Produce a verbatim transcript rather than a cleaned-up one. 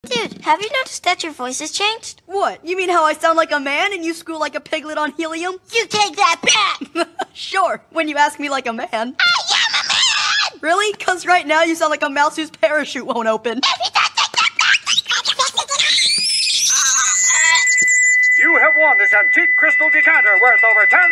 Dude, have you noticed that your voice has changed? What? You mean how I sound like a man and you squeal like a piglet on helium? You take that back! Sure, when you ask me like a man. I am a man! Really? Because right now you sound like a mouse whose parachute won't open. You have won this antique crystal decanter worth over ten